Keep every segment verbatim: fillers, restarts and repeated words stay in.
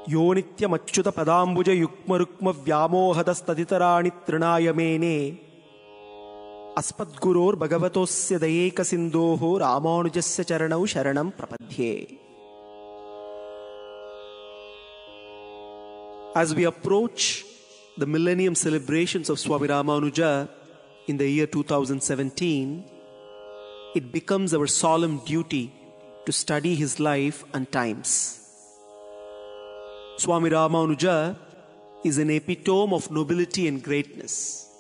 यो नित्यमच्युत पदाम्बुज युग्म रुक्म व्यामोहदस्तदितराणि तृणाय मेने अस्मद्गुरोर्भगवतोऽस्य दयैकसिन्धोः रामानुजस्य चरणौ शरणं प्रपद्ये. As we approach the millennium celebrations of Swami Ramanuja in the year two thousand seventeen, it becomes our solemn duty to study his life and times. Swami Ramanuja is an epitome of nobility and greatness.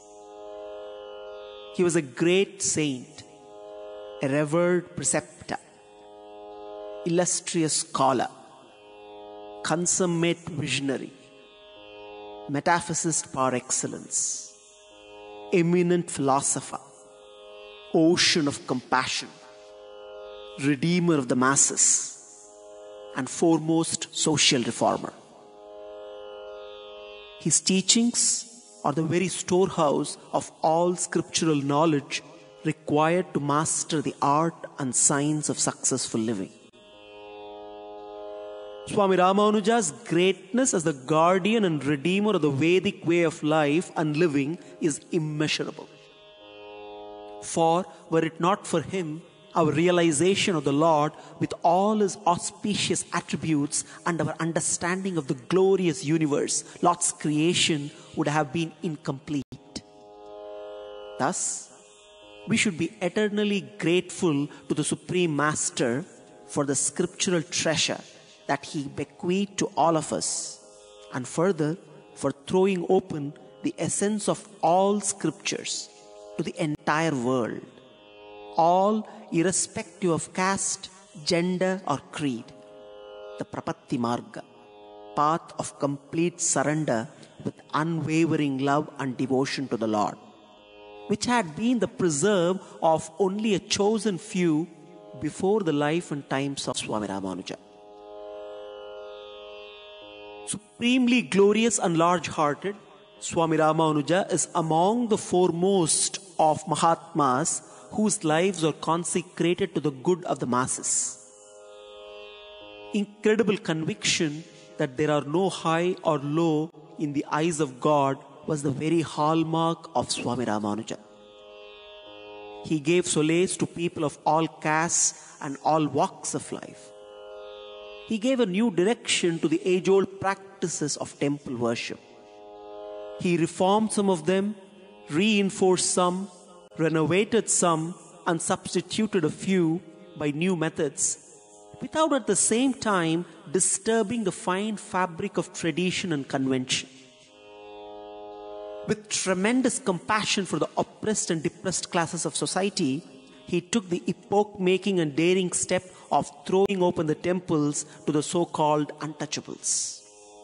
He was a great saint, a revered preceptor, illustrious scholar, consummate visionary, metaphysicist par excellence, eminent philosopher, ocean of compassion, redeemer of the masses, and foremost social reformer. His teachings are the very storehouse of all scriptural knowledge required to master the art and science of successful living. Swami Ramanuja's greatness as the guardian and redeemer of the Vedic way of life and living is immeasurable. For were it not for him, our realization of the Lord with all his auspicious attributes and our understanding of the glorious universe, Lord's creation, would have been incomplete. Thus, we should be eternally grateful to the Supreme Master for the scriptural treasure that he bequeathed to all of us, and further for throwing open the essence of all scriptures to the entire world, all irrespective of caste, gender or creed. The Prapatti Marga, path of complete surrender with unwavering love and devotion to the Lord, which had been the preserve of only a chosen few before the life and times of Swami Ramanuja. Supremely glorious and large-hearted, Swami Ramanuja is among the foremost of Mahatmas whose lives are consecrated to the good of the masses. Incredible conviction that there are no high or low in the eyes of God was the very hallmark of Swami Ramanuja. He gave solace to people of all castes and all walks of life. He gave a new direction to the age-old practices of temple worship. He reformed some of them, reinforced some, renovated some, and substituted a few by new methods, without at the same time disturbing the fine fabric of tradition and convention. With tremendous compassion for the oppressed and depressed classes of society, he took the epoch-making and daring step of throwing open the temples to the so-called untouchables.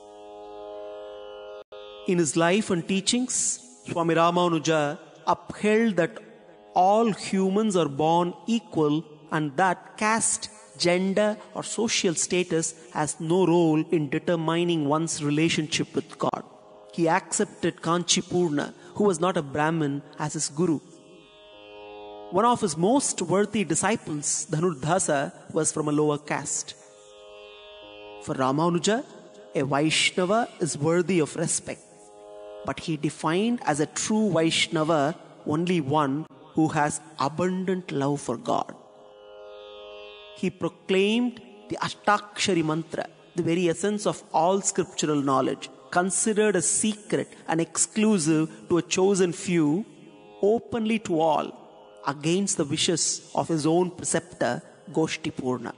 In his life and teachings, Swami Ramanuja upheld that all humans are born equal and that caste, gender or social status has no role in determining one's relationship with God. He accepted Kanchipurna, who was not a Brahmin, as his guru. One of his most worthy disciples, Dhanurdhasa, was from a lower caste. For Ramanuja, a Vaishnava is worthy of respect, but he defined as a true Vaishnava only one who has abundant love for God. He proclaimed the Ashtakshari mantra, the very essence of all scriptural knowledge, considered a secret and exclusive to a chosen few, openly to all, against the wishes of his own preceptor, Goshtipurna.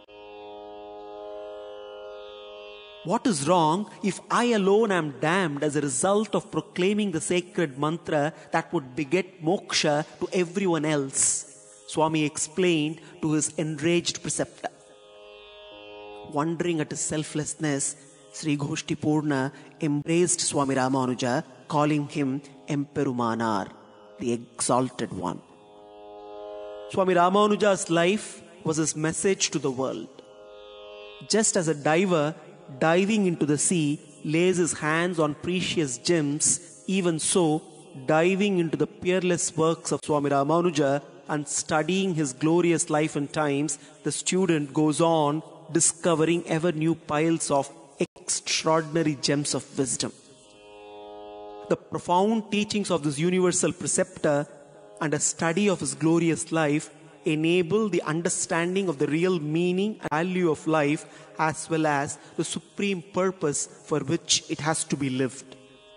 What is wrong if I alone am damned as a result of proclaiming the sacred mantra that would beget moksha to everyone else? Swami explained to his enraged preceptor. Wondering at his selflessness, Sri Goshtipurna embraced Swami Ramanuja, calling him Emperumanar, the Exalted One. Swami Ramanuja's life was his message to the world. Just as a diver diving into the sea lays his hands on precious gems, even so, diving into the peerless works of Swami Ramanuja and studying his glorious life and times, the student goes on discovering ever new piles of extraordinary extraordinary gems of wisdom. The profound teachings of this universal preceptor and a study of his glorious life enable the understanding of the real meaning and value of life, as well as the supreme purpose for which it has to be lived.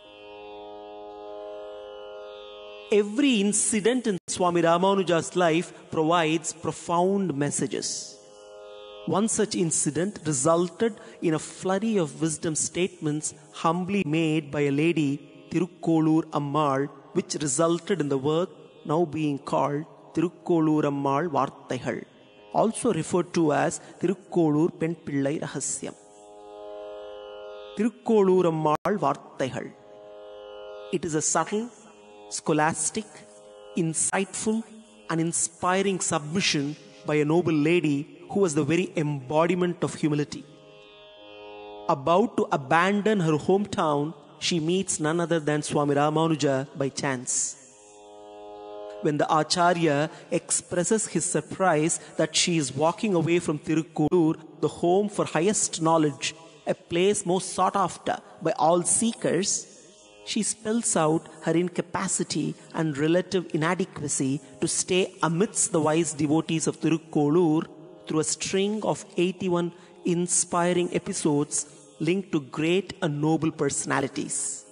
Every incident in Swami Ramanuja's life provides profound messages. One such incident resulted in a flurry of wisdom statements humbly made by a lady, Tirukkolur Ammal, which resulted in the work now being called Tirukkolur Ammal Varthaigal, also referred to as Tirukkolur Penpillai Rahasyam. Tirukkolur Ammal Varthaigal. It is a subtle, scholastic, insightful, and inspiring submission by a noble lady who was the very embodiment of humility. About to abandon her hometown, she meets none other than Swami Ramanuja by chance. When the Acharya expresses his surprise that she is walking away from Tirukkolur, the home for highest knowledge, a place most sought after by all seekers, she spells out her incapacity and relative inadequacy to stay amidst the wise devotees of Tirukkolur through a string of eighty-one inspiring episodes linked to great and noble personalities.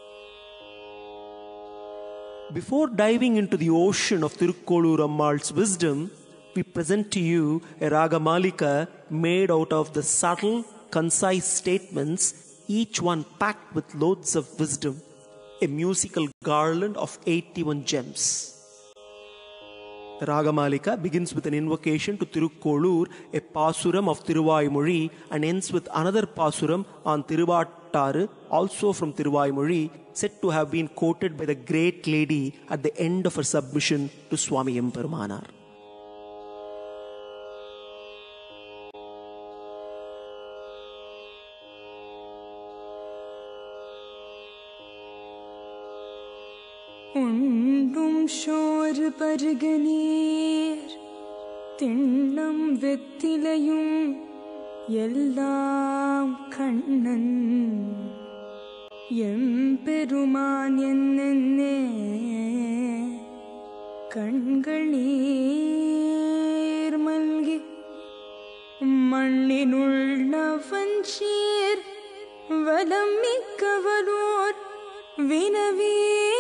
Before diving into the ocean of Tirukkolur Ammal's wisdom, we present to you a Ragamalika made out of the subtle, concise statements, each one packed with loads of wisdom, a musical garland of eighty-one gems. The Ragamalika begins with an invocation to Tirukkolur, a pasuram of Tiruvaimozhi, and ends with another pasuram on Tiruvattaru, also from Tiruvaimozhi, said to have been quoted by the great lady at the end of her submission to Swami Emperumanar. உண்டும் ஷோர் பருகநீர் திண்ணம் வெத்திலையும் எல்லாம் கண்ணன் எம்பெருமான் என்னென்னே கண்கள் நீர் மல்கி மண்ணினுள் நவஞ்சீர் வலம் மிக்கவரோர் வினவே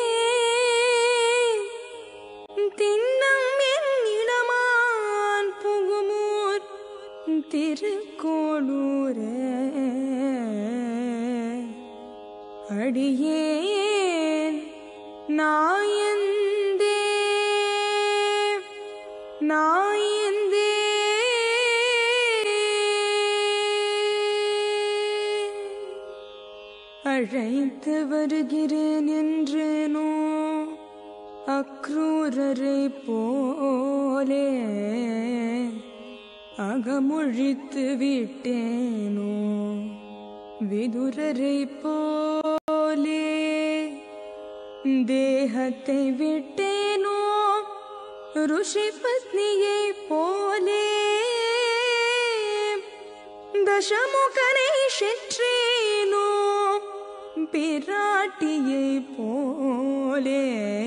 திண்ணம் என் இளமான் புகுமூர் திருக்கோளூரே அடியேன் நாயந்தே நாயந்தே அழைத்து வருகிறேன் என்றேனோ அக்ரூரரை போலே அகமொழித்து விட்டேனோ விதுரரை போலே தேகத்தை விட்டேனோ ருஷி பத்னியை போலே தசமுகனை செற்றேனோ பிராட்டியை போலே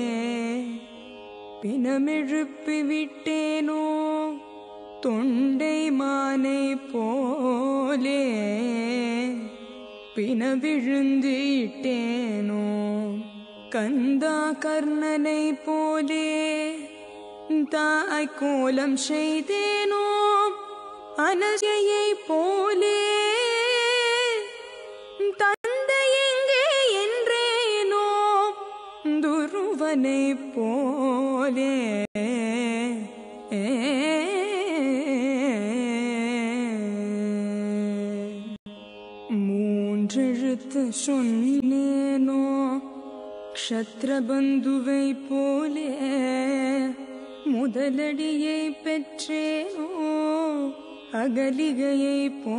பிணமெழுப்பி விட்டேனோ தொண்டை மானை போலே பிண விழுந்து இட்டேனோ கந்தா கர்ணனை போலே தாய் கோலம் செய்தேனோ அனசையை போலே தந்தை எங்கே என்றேனோ துருவனை போலே மூன்றெழுத்து சொன்னேனோ க்ஷத்ரபந்துவை போலே முதலடியை பெற்றேனோ அகலிகையை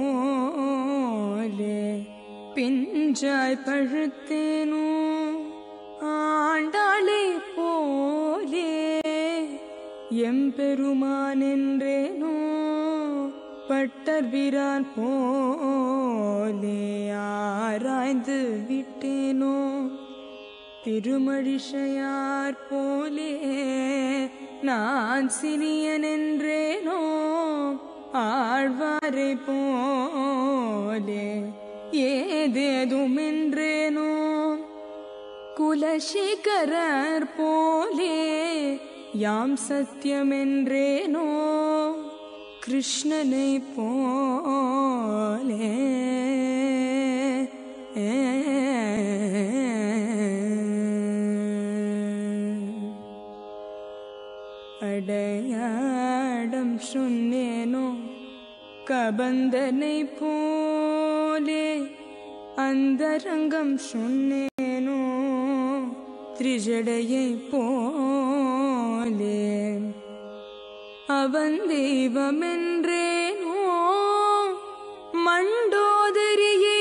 போலே பிஞ்சாய் பழுத்தேனோ ஆண்டாளை போலே எம்பெருமான் என்றேனோ பட்டர்பிரான் போலே ஆராய்ந்து விட்டேனோ, திருமழிசையார் போலே நான் சிறியன் என்றேனோ, ஆழ்வாரை போலே ஏதேதுமென்றேனோ, குலசேகரர் போலே யாம் சத்தியமென்றேனோ, கிருஷ்ணனை போலே அடையாடம் சொன்னேனோ, கபந்தனை போலே அந்தரங்கம் சொன்னேனோ, திரிஜடையை போலே அவன் தெய்வமென்றேனோ, மண்டோதரியை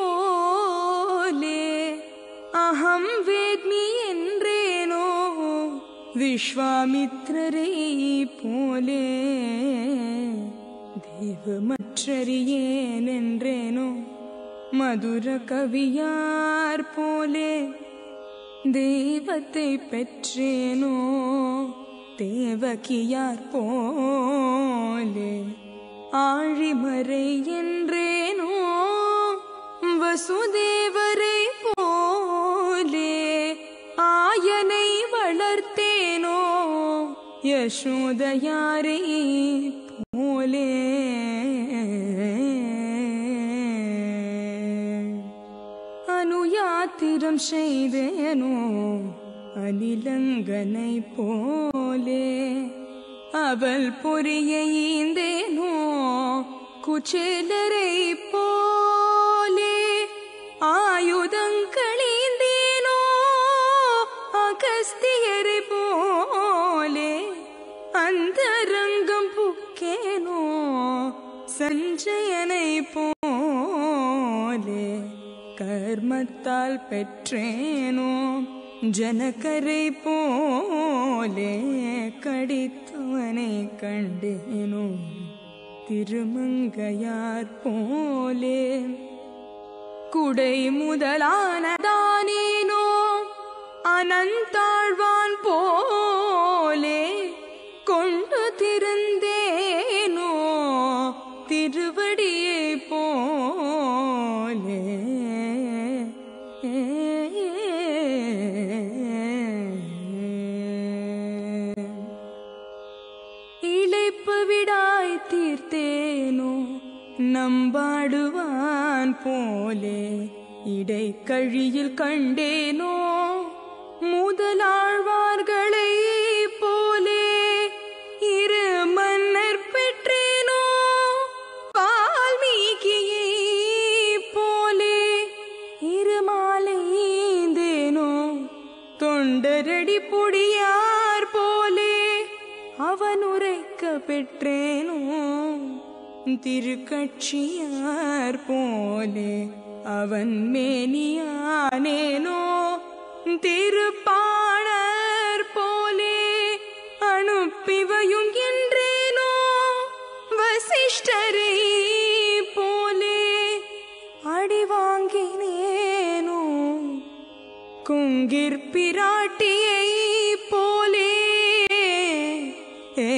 போலே அகம் வேத்மி என்றேனோ, விஸ்வாமித்ரரை போலே தெய்வமற்றறியேன் என்றேனோ, மதுர கவியார் போலே தெய்வத்தை பெற்றேனோ, தேவகியார் போலே ஆழிமறை என்றேனோ, வசுதேவரை போலே ஆயனை வளர்த்தேனோ, யசோதையாரை போலே அனுயாத்திரம் செய்தேனோ, அனிலங்கனை போலே அவள் பொறியை ஈந்தேனோ, குச்சேலரை போலே ஆயுதங்களீந்தேனோ, அகஸ்தியரை போலே அந்தரங்கம் புக்கேனோ, சஞ்சயனை போலே கர்மத்தால் பெற்றேனோ, ஜனகரை போலே கடித்தவனை கண்டேனோ, திருமங்கையார் போலே குடை முதலானதானேனோ, அனந்தாழ்வான் போலே கொண்டு திருந்தேனோ, திருவடியை போலே இளைப்பவிடாய் தீர்த்தேனோ, நம்பாடுவான் போலே இடைக்கழியில் கண்டேனோ, முதலாழ்வார்களை போலே இரு மன்னர் பெற்றேனோ, வால்மீகியை போலே இருமாலைந்தேனோ, தொண்டரடி பொடியார் போலே அவன் உரைக்க பெற்றேனோ, திருக்கட்சியார் போலே அவன் மேனியானேனோ, திருப்பாணர் போலே அனுப்பிவையும் என்றேனோ, வசிஷ்டரை போலே அடி வாங்கினேனோ, குங்கிர் பிராட்டியை போலே ஏ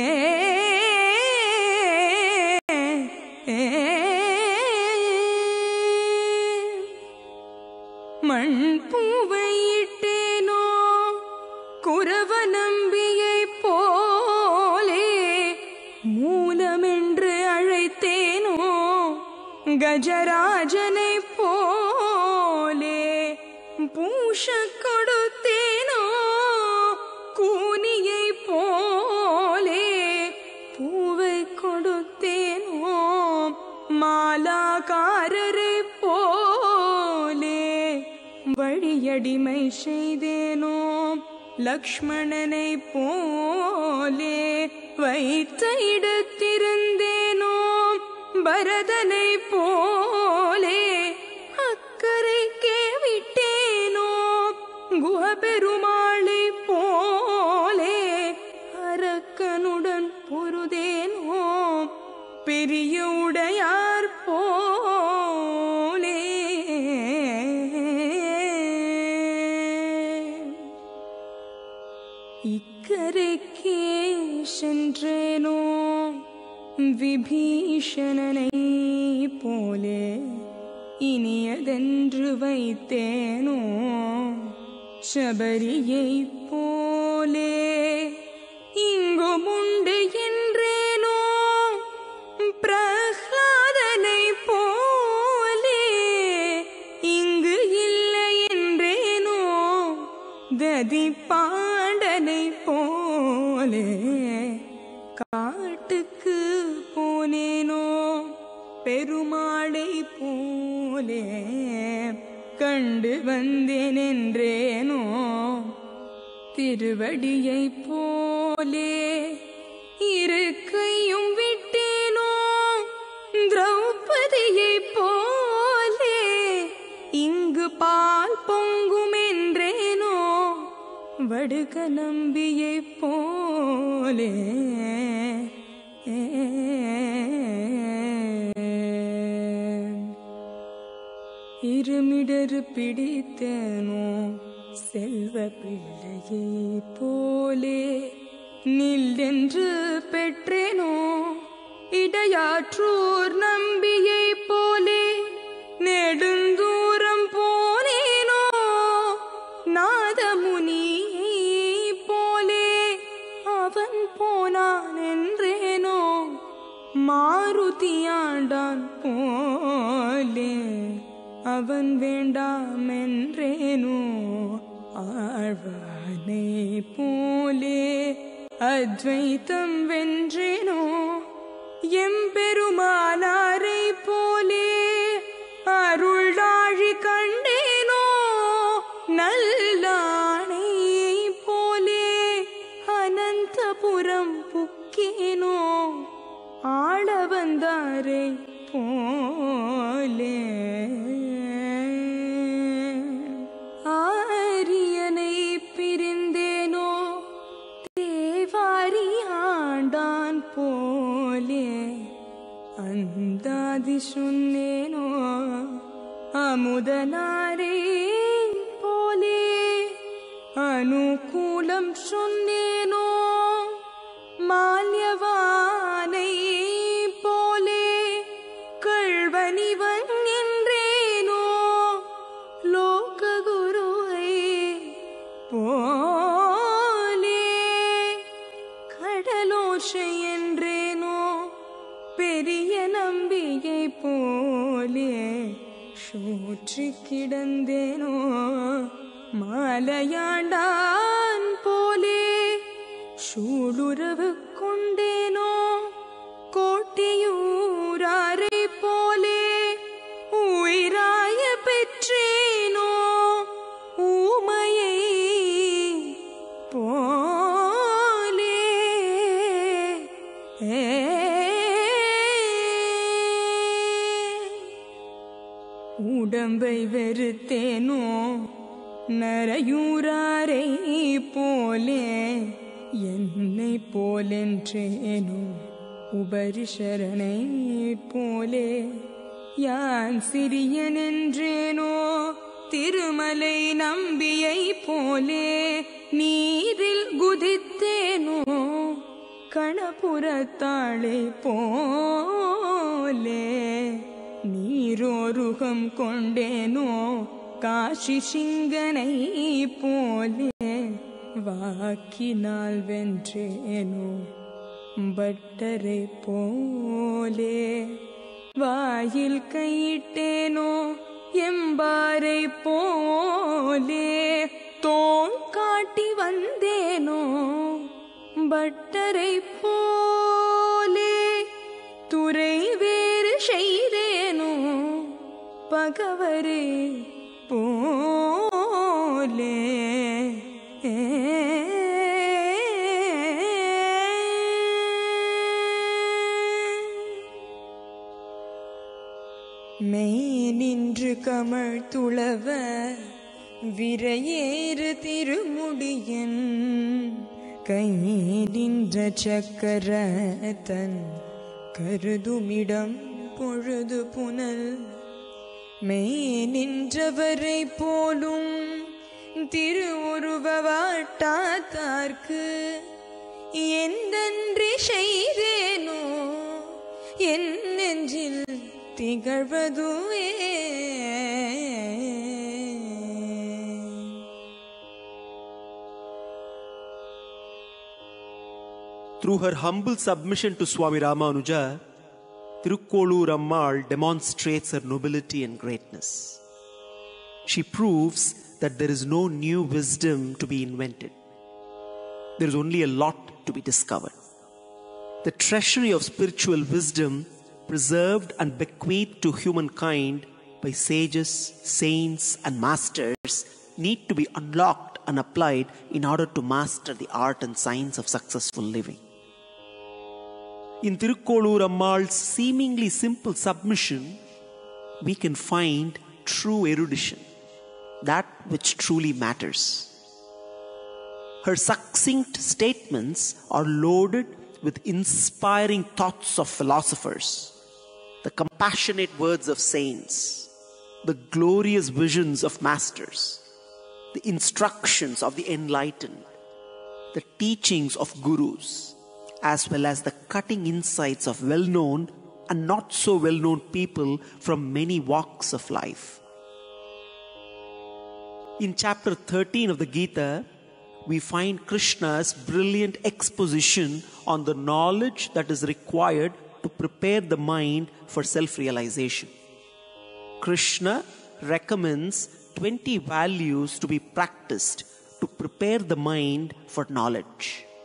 மண் பூவையிட்டேனோ, குரவ நம்பியை போலே மூலமென்று அழைத்தேனோ, கஜராஜனை போலே பூஷ கொடுத்தேனோ, கூனியை போலே பூவை கொடுத்தேனோ, மாலாகாரரை போலே வழியடிமை செய்தேனோ, லக்ஷ்மணனை போலே வைத்த இடத்திருந்தேனோ, பரதனை போலே அக்கரைக்கே விட்டேனோ, குஹபெருமாளை போலே அரக்கனுடன் பொருதேனோ, பெரிய இக்கரைக்கே சென்றேனோ விபீஷணனை போலே இனியதென்று வைத்தேனோ சபரியை போலே இங்குமுண்டு என்றேனோ பிரஹ்லாதனை போலே இங்கு இல்லை என்றேனோ ததி பாண்டனை போலே காட்டுக்கு போனேனோ பெருமாளை போலே கண்டு வந்தேன் என்றேனோ திருவடியை போலே இருக்கையும் விட்டேனோ திரௌபதியை போலே இங்கு பால் பொங்கும் என்றேனோ வடுக நம்பியை போலே இருமிடரு பிடித்தேனோ செல்வ பிள்ளையை போலே நில்லென்று பெற்றேனோ இடையாற்றூர் நம்பியை போலே நெடுந்தூரம் போனேனோ நாதமுனியை போலே அவன் போனான் என்றேனோ மாருதியாண்டான் போலே அவன் வேண்டாம் என்றேனோ ஆழ்வானை போலே அத்வைத்தம் வென்றேனோ எம்பெருமானாரை போலே அருளாழி கண்டேனோ நல்லானை போலே அனந்தபுரம் புக்கேனோ ஆள வந்தாரை போலே ஆரியனை பிரிந்தேனோ தேவாரி ஆண்டான் போலே அந்தாதி சொன்னேனோ அமுதனாரே போலே அனுகூலம் சொன்னேனோ மால்யவானை போலே கள்வனிவன் என்றேனோ லோககுருவை போலே கடலோஷை என்றேனோ பெரிய நம்பிகை போலே சூற்றி கிடந்தேனோ மாலையாண்டான் போலே சூளுறவு கொண்டேனோ கோட்டியூராரை போலே உயிராய பெற்றேனோ ஊமையை போலே உடம்பை வெறுத்தேனோ நரையூராரை போலே என்னை போலென்றேனோ உபரிஷரனை போலே யான் சிறியன் என்றேனோ திருமலை நம்பியை போலே நீரில் குதித்தேனோ கணபுரத்தாளை போலே நீரோருகம் கொண்டேனோ காஷி சிங்கனை போலே வாக்கினால் வென்றேனோ பட்டரை போலே வாயில் கையிட்டேனோ எம்பாரை போலே தோள் காட்டி வந்தேனோ பட்டரை போலே துறை வேறு செய்தேனோ பகவரே போலே மெய் நின்று கமழ் துளவ விரையேறு திருமுடியன் கை நின்ற சக்கரத்தன் கருதுமிடம் பொழுது புனல் மெய் நின்றவரை போலும் திருவுருவவாட்டாத்தார்க்கு எந்தன்றி செய்தேனோ என் நெஞ்சில் திகழ்வதுவே. Through her humble submission to Swami Ramanuja, Tirukkolur Ammal demonstrates her nobility and greatness. She proves that there is no new wisdom to be invented. There is only a lot to be discovered. The treasury of spiritual wisdom preserved and bequeathed to humankind by sages, saints and masters need to be unlocked and applied in order to master the art and science of successful living. In Tirukkolur Ammal's seemingly simple submission, we can find true erudition, that which truly matters. Her succinct statements are loaded with inspiring thoughts of philosophers, the compassionate words of saints, the glorious visions of masters, the instructions of the enlightened, the teachings of gurus, as well as the cutting insights of well-known and not so well-known people from many walks of life. In chapter thirteen of the Gita, we find Krishna's brilliant exposition on the knowledge that is required to prepare the mind for self-realization. Krishna recommends twenty values to be practiced to prepare the mind for knowledge.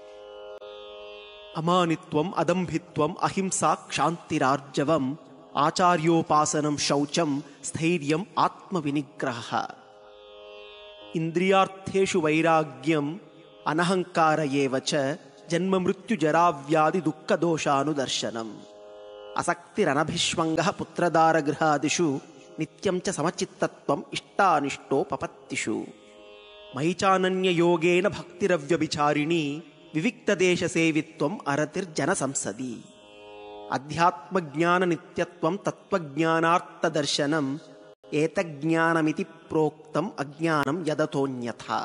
Amanitvam, adambhitvam, ahimsa, kshantirarjavam, acharyopasanam, shaucham, sthiryam, atma vinigraha. Indriyartheshu vairagyam, anahankara yevacha, janma mrityu jaravyadi dukkha doshanu darshanam. Asaktir anabhishvangaha putradara grihadishu, nityam cha samachittatvam ishtanishto papattishu. Maichananya yogena bhaktiravya vicharini, viviktadesha sevitvam aratir jana samsadi. Adhyatma jnana nityatvam tattva jnanartha darshanam, eta jnanamiti proktam ajnanam yadatonyatha.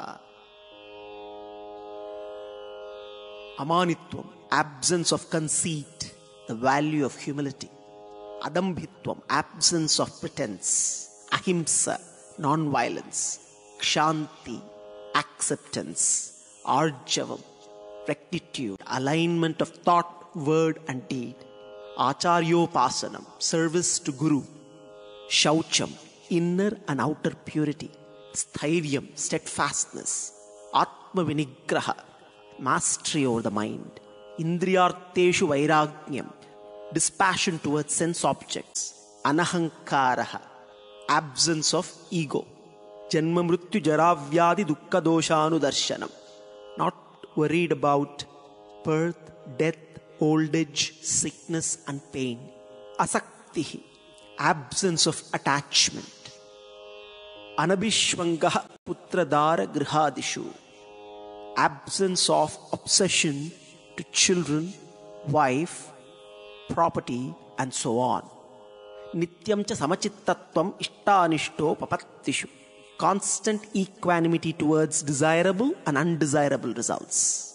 Amanitvam, absence of conceit, the value of humility. Adambhitvam, absence of pretense. Ahimsa, non-violence. Kshanti, acceptance. Arjavam, rectitude, alignment of thought, word and deed. Acharyopasanam, service to Guru. Shaucham, inner and outer purity. Sthiryam, steadfastness. Atma vinigraha, mastery over the mind. Indriyartheshu vairagyam, dispassion towards sense objects. Anahankaraha, absence of ego. Janma mrityu jaravyadi dukkha doshanu darshanam, not worried about birth, death, old age, sickness and pain. Asaktihi, absence of attachment. Anabhishvangaha putradara grihadishu, absence of obsession to children, wife, property and so on. Nityam cha samachittatvam ishtanishto papattishu, constant equanimity towards desirable and undesirable results.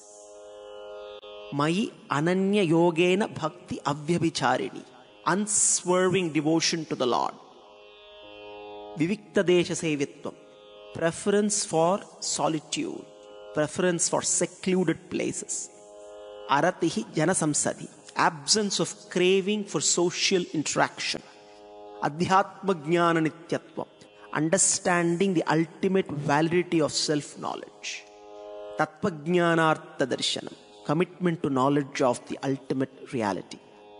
Mai ananya yogena bhakti avyabhicharini, unswerving devotion to the Lord. Viviktadesha sevitvam, preference for solitude, preference for secluded places. Aratihi janasamsadi, absence of craving for social interaction. Adhyatma jnana nityatvam, understanding the ultimate validity of self-knowledge. Tattva jnanartha darshanam, commitment to knowledge of the ultimate reality.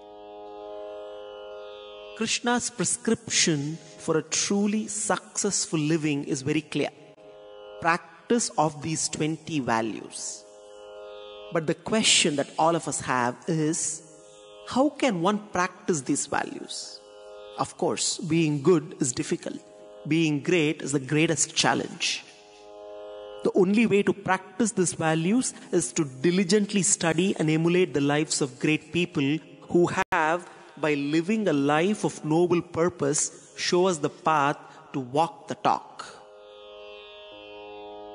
Krishna's prescription for a truly successful living is very clear. Practice of these twenty values. But the question that all of us have is, how can one practice these values? Of course, being good is difficult. Being great is the greatest challenge. The only way to practice these values is to diligently study and emulate the lives of great people who have, by living a life of noble purpose, show us the path to walk the talk.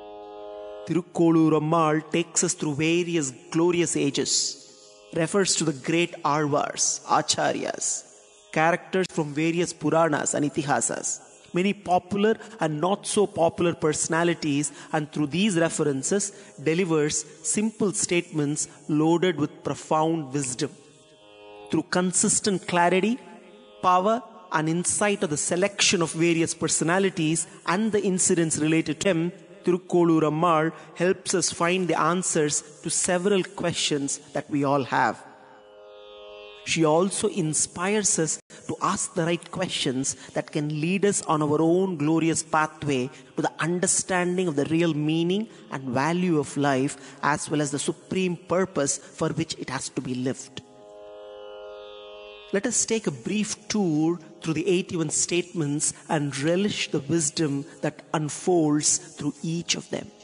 Tirukkolur takes us through various glorious ages, refers to the great Arvars, Acharyas, characters from various Puranas and Itihasas, many popular and not so popular personalities, and through these references delivers simple statements loaded with profound wisdom. Through consistent clarity, power, and insight of the selection of various personalities and the incidents related to them, Tirukkolur helps us find the answers to several questions that we all have. She also inspires us to ask the right questions that can lead us on our own glorious pathway to the understanding of the real meaning and value of life, as well as the supreme purpose for which it has to be lived. Let us take a brief tour through the eighty-one statements and relish the wisdom that unfolds through each of them.